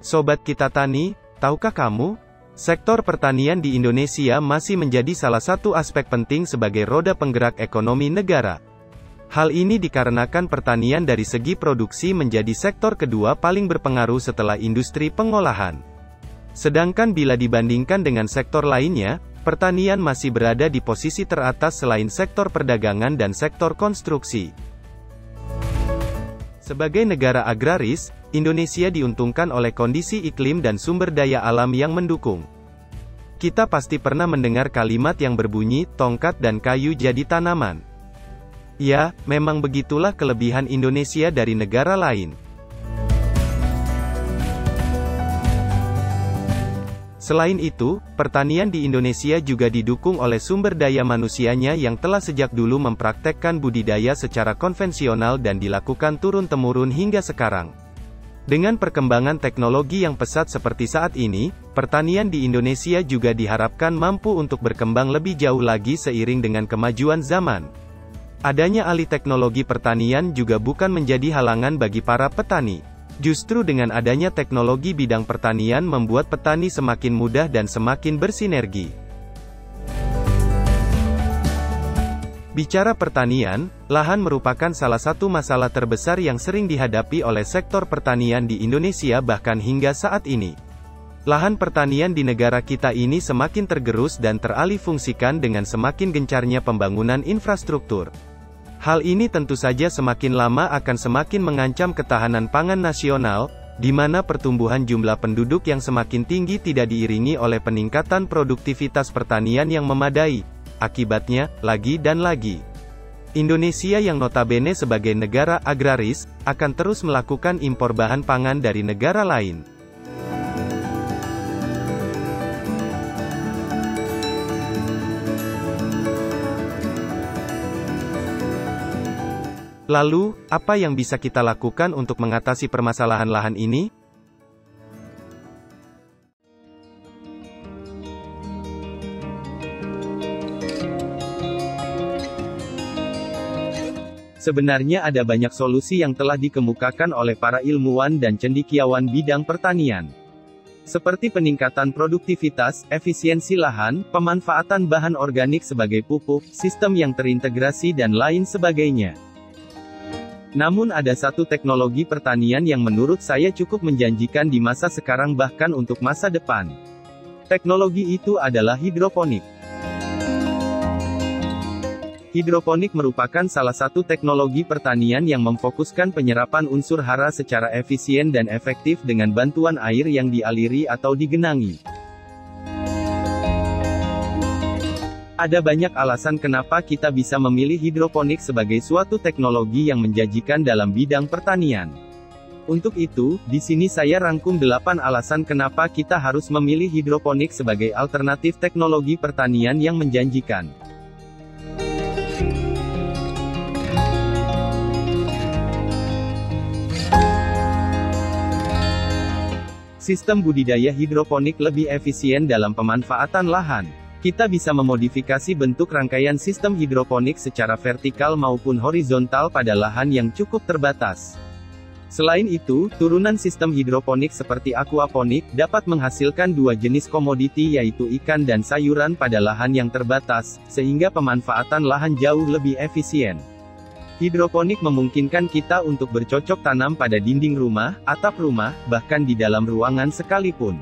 Sobat Kita Tani, tahukah kamu? Sektor pertanian di Indonesia masih menjadi salah satu aspek penting sebagai roda penggerak ekonomi negara. Hal ini dikarenakan pertanian dari segi produksi menjadi sektor kedua paling berpengaruh setelah industri pengolahan. Sedangkan bila dibandingkan dengan sektor lainnya, pertanian masih berada di posisi teratas selain sektor perdagangan dan sektor konstruksi. Sebagai negara agraris, Indonesia diuntungkan oleh kondisi iklim dan sumber daya alam yang mendukung. Kita pasti pernah mendengar kalimat yang berbunyi, tongkat dan kayu jadi tanaman. Ya, memang begitulah kelebihan Indonesia dari negara lain. Selain itu, pertanian di Indonesia juga didukung oleh sumber daya manusianya yang telah sejak dulu mempraktekkan budidaya secara konvensional dan dilakukan turun-temurun hingga sekarang. Dengan perkembangan teknologi yang pesat seperti saat ini, pertanian di Indonesia juga diharapkan mampu untuk berkembang lebih jauh lagi seiring dengan kemajuan zaman. Adanya alih teknologi pertanian juga bukan menjadi halangan bagi para petani. Justru dengan adanya teknologi bidang pertanian membuat petani semakin mudah dan semakin bersinergi. Bicara pertanian, lahan merupakan salah satu masalah terbesar yang sering dihadapi oleh sektor pertanian di Indonesia bahkan hingga saat ini. Lahan pertanian di negara kita ini semakin tergerus dan teralihfungsikan dengan semakin gencarnya pembangunan infrastruktur. Hal ini tentu saja semakin lama akan semakin mengancam ketahanan pangan nasional, di mana pertumbuhan jumlah penduduk yang semakin tinggi tidak diiringi oleh peningkatan produktivitas pertanian yang memadai. Akibatnya, lagi dan lagi, Indonesia yang notabene sebagai negara agraris, akan terus melakukan impor bahan pangan dari negara lain. Lalu, apa yang bisa kita lakukan untuk mengatasi permasalahan lahan ini? Sebenarnya ada banyak solusi yang telah dikemukakan oleh para ilmuwan dan cendekiawan bidang pertanian. Seperti peningkatan produktivitas, efisiensi lahan, pemanfaatan bahan organik sebagai pupuk, sistem yang terintegrasi dan lain sebagainya. Namun ada satu teknologi pertanian yang menurut saya cukup menjanjikan di masa sekarang bahkan untuk masa depan. Teknologi itu adalah hidroponik. Hidroponik merupakan salah satu teknologi pertanian yang memfokuskan penyerapan unsur hara secara efisien dan efektif dengan bantuan air yang dialiri atau digenangi. Ada banyak alasan kenapa kita bisa memilih hidroponik sebagai suatu teknologi yang menjanjikan dalam bidang pertanian. Untuk itu, di sini saya rangkum 8 alasan kenapa kita harus memilih hidroponik sebagai alternatif teknologi pertanian yang menjanjikan. Sistem budidaya hidroponik lebih efisien dalam pemanfaatan lahan. Kita bisa memodifikasi bentuk rangkaian sistem hidroponik secara vertikal maupun horizontal pada lahan yang cukup terbatas. Selain itu, turunan sistem hidroponik seperti aquaponik dapat menghasilkan dua jenis komoditi yaitu ikan dan sayuran pada lahan yang terbatas, sehingga pemanfaatan lahan jauh lebih efisien. Hidroponik memungkinkan kita untuk bercocok tanam pada dinding rumah, atap rumah, bahkan di dalam ruangan sekalipun.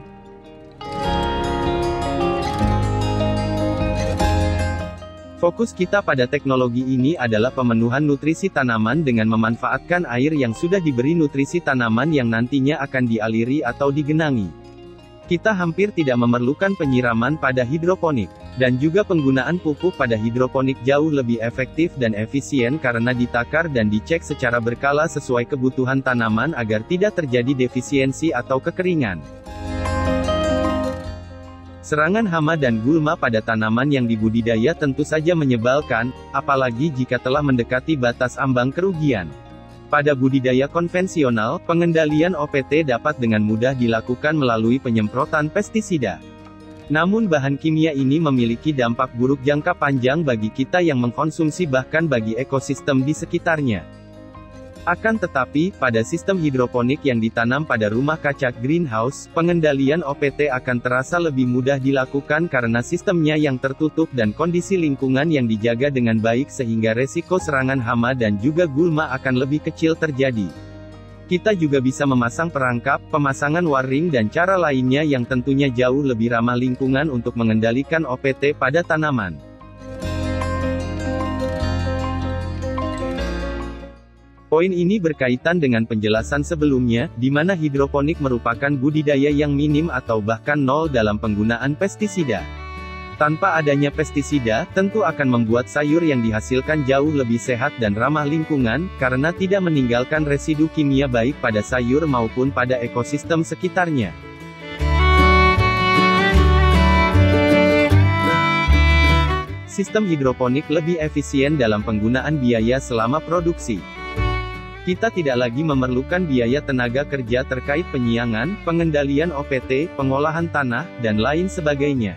Fokus kita pada teknologi ini adalah pemenuhan nutrisi tanaman dengan memanfaatkan air yang sudah diberi nutrisi tanaman yang nantinya akan dialiri atau digenangi. Kita hampir tidak memerlukan penyiraman pada hidroponik, dan juga penggunaan pupuk pada hidroponik jauh lebih efektif dan efisien karena ditakar dan dicek secara berkala sesuai kebutuhan tanaman agar tidak terjadi defisiensi atau kekeringan. Serangan hama dan gulma pada tanaman yang dibudidaya tentu saja menyebalkan, apalagi jika telah mendekati batas ambang kerugian. Pada budidaya konvensional, pengendalian OPT dapat dengan mudah dilakukan melalui penyemprotan pestisida. Namun bahan kimia ini memiliki dampak buruk jangka panjang bagi kita yang mengkonsumsi bahkan bagi ekosistem di sekitarnya. Akan tetapi, pada sistem hidroponik yang ditanam pada rumah kaca greenhouse, pengendalian OPT akan terasa lebih mudah dilakukan karena sistemnya yang tertutup dan kondisi lingkungan yang dijaga dengan baik sehingga resiko serangan hama dan juga gulma akan lebih kecil terjadi. Kita juga bisa memasang perangkap, pemasangan waring dan cara lainnya yang tentunya jauh lebih ramah lingkungan untuk mengendalikan OPT pada tanaman. Poin ini berkaitan dengan penjelasan sebelumnya, di mana hidroponik merupakan budidaya yang minim atau bahkan nol dalam penggunaan pestisida. Tanpa adanya pestisida, tentu akan membuat sayur yang dihasilkan jauh lebih sehat dan ramah lingkungan, karena tidak meninggalkan residu kimia baik pada sayur maupun pada ekosistem sekitarnya. Sistem hidroponik lebih efisien dalam penggunaan biaya selama produksi. Kita tidak lagi memerlukan biaya tenaga kerja terkait penyiangan, pengendalian OPT, pengolahan tanah, dan lain sebagainya.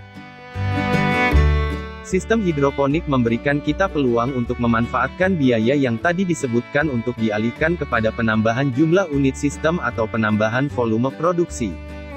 Sistem hidroponik memberikan kita peluang untuk memanfaatkan biaya yang tadi disebutkan untuk dialihkan kepada penambahan jumlah unit sistem atau penambahan volume produksi.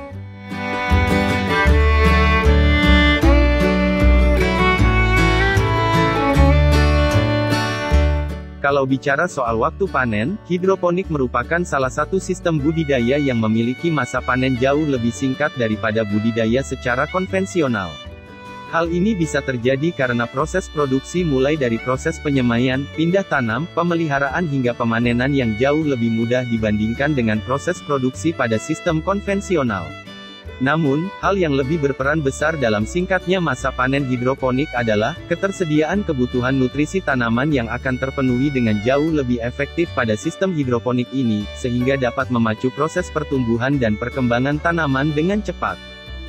Kalau bicara soal waktu panen, hidroponik merupakan salah satu sistem budidaya yang memiliki masa panen jauh lebih singkat daripada budidaya secara konvensional. Hal ini bisa terjadi karena proses produksi mulai dari proses penyemaian, pindah tanam, pemeliharaan hingga pemanenan yang jauh lebih mudah dibandingkan dengan proses produksi pada sistem konvensional. Namun, hal yang lebih berperan besar dalam singkatnya masa panen hidroponik adalah, ketersediaan kebutuhan nutrisi tanaman yang akan terpenuhi dengan jauh lebih efektif pada sistem hidroponik ini, sehingga dapat memacu proses pertumbuhan dan perkembangan tanaman dengan cepat.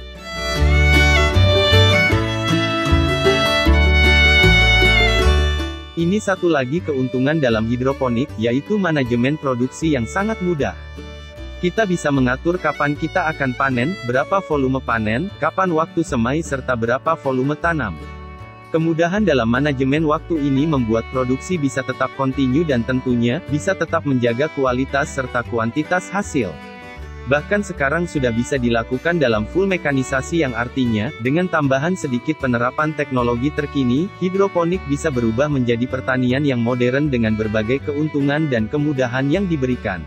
Ini satu lagi keuntungan dalam hidroponik, yaitu manajemen produksi yang sangat mudah. Kita bisa mengatur kapan kita akan panen, berapa volume panen, kapan waktu semai serta berapa volume tanam. Kemudahan dalam manajemen waktu ini membuat produksi bisa tetap kontinu dan tentunya, bisa tetap menjaga kualitas serta kuantitas hasil. Bahkan sekarang sudah bisa dilakukan dalam full mekanisasi yang artinya, dengan tambahan sedikit penerapan teknologi terkini, hidroponik bisa berubah menjadi pertanian yang modern dengan berbagai keuntungan dan kemudahan yang diberikan.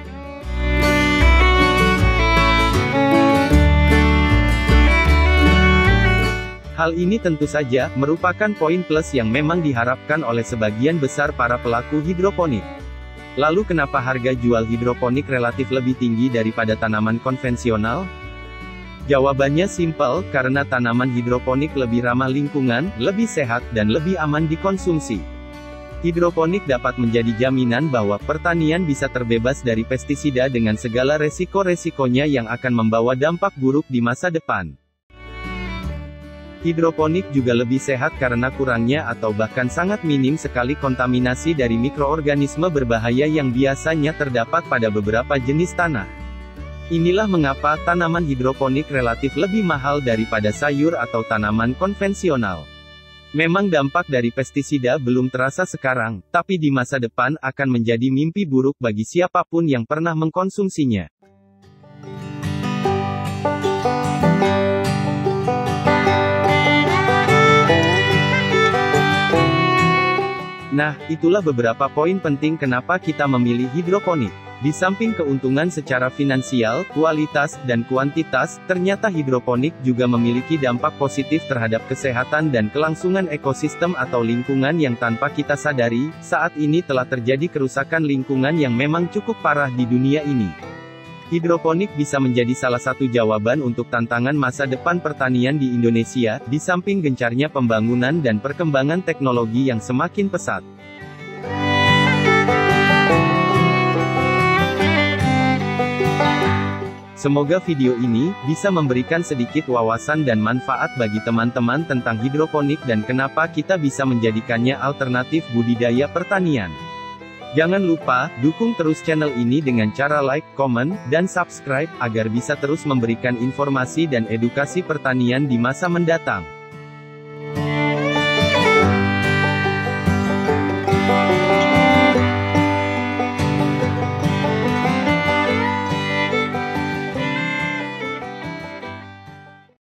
Hal ini tentu saja, merupakan poin plus yang memang diharapkan oleh sebagian besar para pelaku hidroponik. Lalu kenapa harga jual hidroponik relatif lebih tinggi daripada tanaman konvensional? Jawabannya simpel, karena tanaman hidroponik lebih ramah lingkungan, lebih sehat, dan lebih aman dikonsumsi. Hidroponik dapat menjadi jaminan bahwa pertanian bisa terbebas dari pestisida dengan segala resiko-resikonya yang akan membawa dampak buruk di masa depan. Hidroponik juga lebih sehat karena kurangnya atau bahkan sangat minim sekali kontaminasi dari mikroorganisme berbahaya yang biasanya terdapat pada beberapa jenis tanah. Inilah mengapa tanaman hidroponik relatif lebih mahal daripada sayur atau tanaman konvensional. Memang dampak dari pestisida belum terasa sekarang, tapi di masa depan akan menjadi mimpi buruk bagi siapapun yang pernah mengkonsumsinya. Nah, itulah beberapa poin penting kenapa kita memilih hidroponik. Di samping keuntungan secara finansial, kualitas, dan kuantitas, ternyata hidroponik juga memiliki dampak positif terhadap kesehatan dan kelangsungan ekosistem atau lingkungan yang tanpa kita sadari, saat ini telah terjadi kerusakan lingkungan yang memang cukup parah di dunia ini. Hidroponik bisa menjadi salah satu jawaban untuk tantangan masa depan pertanian di Indonesia, di samping gencarnya pembangunan dan perkembangan teknologi yang semakin pesat. Semoga video ini bisa memberikan sedikit wawasan dan manfaat bagi teman-teman tentang hidroponik dan kenapa kita bisa menjadikannya alternatif budidaya pertanian. Jangan lupa, dukung terus channel ini dengan cara like, komen, dan subscribe, agar bisa terus memberikan informasi dan edukasi pertanian di masa mendatang.